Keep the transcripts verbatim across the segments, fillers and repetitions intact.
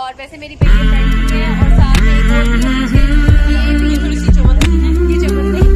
और वैसे मेरी बेटी फ्रेंड भी है और साथ में एक और भी है पीछे। ये भी थोड़ी सी चमन है, ये चमन नहीं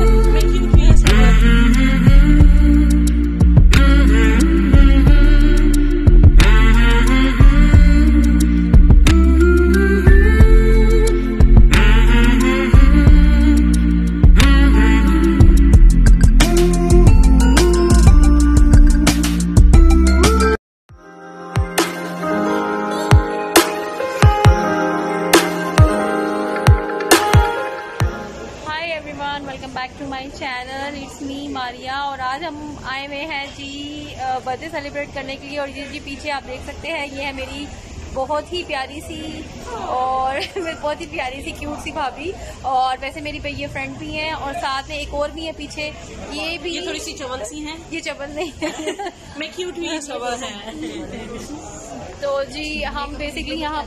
welcome back to my channel, it's me Maria. और आज हम आए हुए हैं जी बर्थडे सेलिब्रेट करने के लिए। और ये जी पीछे आप देख सकते हैं, ये है मेरी बहुत ही प्यारी सी और बहुत ही प्यारी सी क्यूट सी भाभी। और वैसे मेरी ये फ्रेंड भी हैं और साथ में एक और भी है पीछे। ये भी ये थोड़ी सी चवल सी हैं। ये चवल नहीं है मैं क्यूट भी चवल है। तो जी हम बेसिकली यहाँ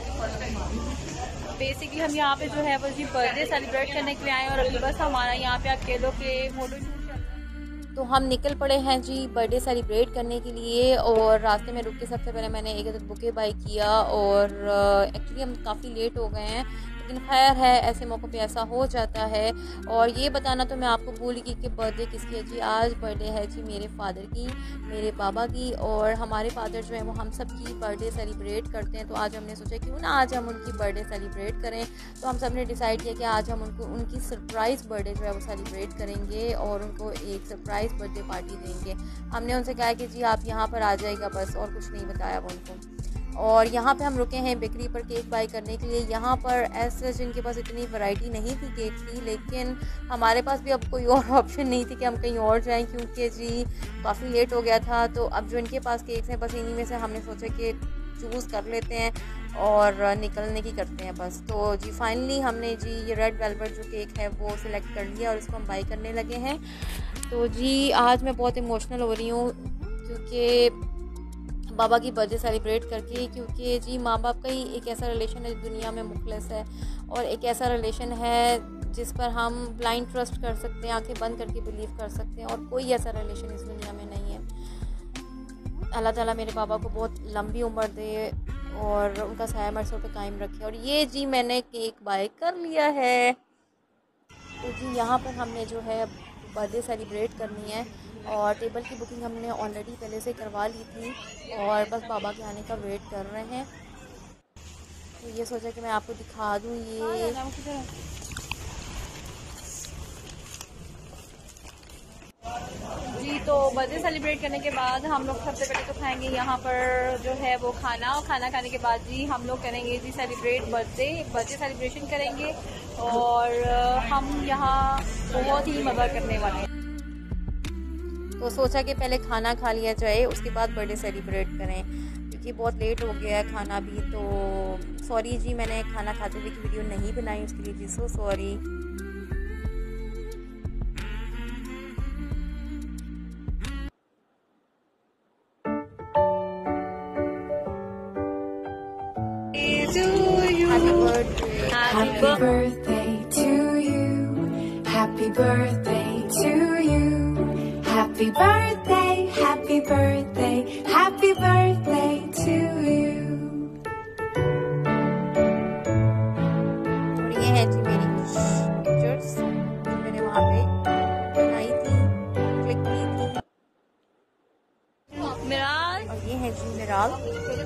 बेसिकली हम यहाँ पे जो है वो जी बर्थडे सेलिब्रेट करने के लिए आए हैं। और अभी बस हमारा यहाँ पे अकेलों के फोटो शूट चल रहा है, तो हम निकल पड़े हैं जी बर्थडे सेलिब्रेट करने के लिए। और रास्ते में रुक के सबसे पहले मैंने एक बुके बाई किया और एक्चुअली हम काफ़ी लेट हो गए हैं, लेकिन खैर है, ऐसे मौक़ों पे ऐसा हो जाता है। और ये बताना तो मैं आपको भूल गई कि बर्थडे किसकी है जी। आज बर्थडे है जी मेरे फादर की, मेरे पापा की। और हमारे फादर जो है वो हम सब की बर्थडे सेलिब्रेट करते हैं, तो आज हमने सोचा क्यों ना आज हम उनकी बर्थडे सेलिब्रेट करें। तो हम सब ने डिसाइड किया कि आज हम उनको उनकी सरप्राइज़ बर्थडे जो है वो सेलिब्रेट करेंगे और उनको एक सरप्राइज़ बर्थडे पार्टी देंगे। हमने उनसे कहा कि जी आप यहाँ पर आ जाएगा बस, और कुछ नहीं बताया वो उनको। और यहाँ पे हम रुके हैं बेकरी पर केक बाई करने के लिए। यहाँ पर ऐसे जिनके पास इतनी वैरायटी नहीं थी केक की, लेकिन हमारे पास भी अब कोई और ऑप्शन नहीं थी कि हम कहीं और जाएं, क्योंकि जी काफ़ी लेट हो गया था। तो अब जो इनके पास केक्स हैं बस इन्हीं में से हमने सोचा कि चूज़ कर लेते हैं और निकलने की करते हैं बस। तो जी फाइनली हमने जी ये रेड वेलवेट जो केक है वो सिलेक्ट कर लिया और इसको हम बाई करने लगे हैं। तो जी आज मैं बहुत इमोशनल हो रही हूँ क्योंकि बाबा की बर्थडे सेलिब्रेट करके, क्योंकि जी माँ बाप का ही एक ऐसा रिलेशन है दुनिया में मुखलिस है, और एक ऐसा रिलेशन है जिस पर हम ब्लाइंड ट्रस्ट कर सकते हैं, आंखें बंद करके बिलीव कर सकते हैं, और कोई ऐसा रिलेशन इस दुनिया में नहीं है। अल्लाह ताला मेरे बाबा को बहुत लंबी उम्र दे और उनका साया मेरे सर पे कायम रखे। और ये जी मैंने केक बाय कर लिया है। तो जी यहाँ पर हमने जो है बर्थडे सेलिब्रेट करनी है और टेबल की बुकिंग हमने ऑलरेडी पहले से करवा ली थी और बस बाबा के आने का वेट कर रहे हैं। तो ये सोचा कि मैं आपको दिखा दूँ ये जी। तो बर्थडे सेलिब्रेट करने के बाद हम लोग सबसे पहले तो खाएंगे यहाँ पर जो है वो खाना, और खाना खाने के बाद जी हम लोग करेंगे जी सेलिब्रेट बर्थडे बर्थडे सेलिब्रेशन करेंगे। और हम यहाँ बहुत ही मज़ा करने वाले हैं। तो सोचा कि पहले खाना खा लिया जाए, उसके बाद बर्थडे सेलिब्रेट करें, क्योंकि बहुत लेट हो गया है खाना भी। तो सॉरी जी मैंने खाना खाते हुए की वीडियो नहीं बनाई, उसके लिए जी so sorry. Happy birthday to you. Happy birthday to you. Happy birthday, happy birthday, happy birthday to you. और ये है जी मेरी कुछ पिक्चर्स जो मैंने वहाँ पे बनाई थी, क्लिक की थी। मिराल, और ये है जी मिराल।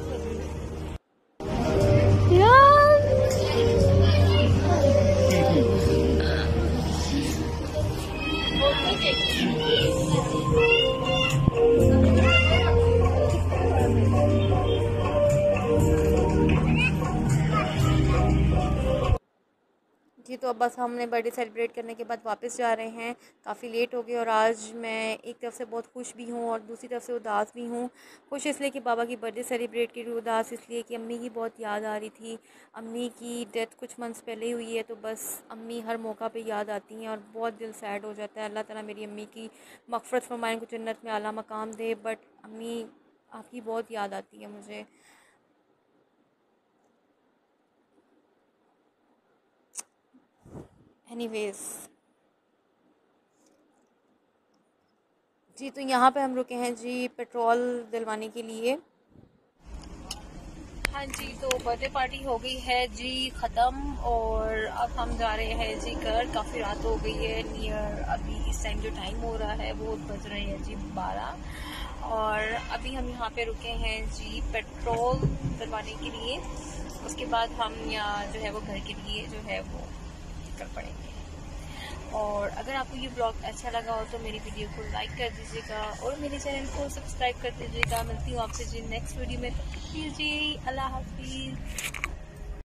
जी तो अब बस हमने बर्थडे सेलिब्रेट करने के बाद वापस जा रहे हैं, काफ़ी लेट हो गए। और आज मैं एक तरफ से बहुत खुश भी हूँ और दूसरी तरफ से उदास भी हूँ। खुश इसलिए कि बाबा की बर्थडे सेलिब्रेट की, उदास इसलिए कि अम्मी की बहुत याद आ रही थी। अम्मी की डेथ कुछ मंथ्स पहले हुई है, तो बस अम्मी हर मौका पे याद आती हैं और बहुत दिल सैड हो जाता है। अल्लाह ताला मेरी अम्मी की मग़फ़िरत फ़रमाए, उनको जन्नत में आला मकाम दे। बट अम्मी आपकी बहुत याद आती है मुझे। एनीवेज़ जी, तो यहाँ पे हम रुके हैं जी पेट्रोल दिलवाने के लिए। हाँ जी, तो बर्थडे पार्टी हो गई है जी ख़त्म और अब हम जा रहे हैं जी घर। काफ़ी रात हो गई है, नियर अभी इस टाइम जो टाइम हो रहा है वो बज रहे हैं जी बारह। और अभी हम यहाँ पे रुके हैं जी पेट्रोल करवाने के लिए। उसके बाद हम यहाँ जो है वो घर के लिए जो है वो निकल पड़ेंगे। और अगर आपको ये ब्लॉग अच्छा लगा हो तो मेरी वीडियो को लाइक कर दीजिएगा और मेरे चैनल को सब्सक्राइब कर दीजिएगा। मिलती हूँ आपसे जी नेक्स्ट वीडियो में। जी अल्लाह हाफिज़।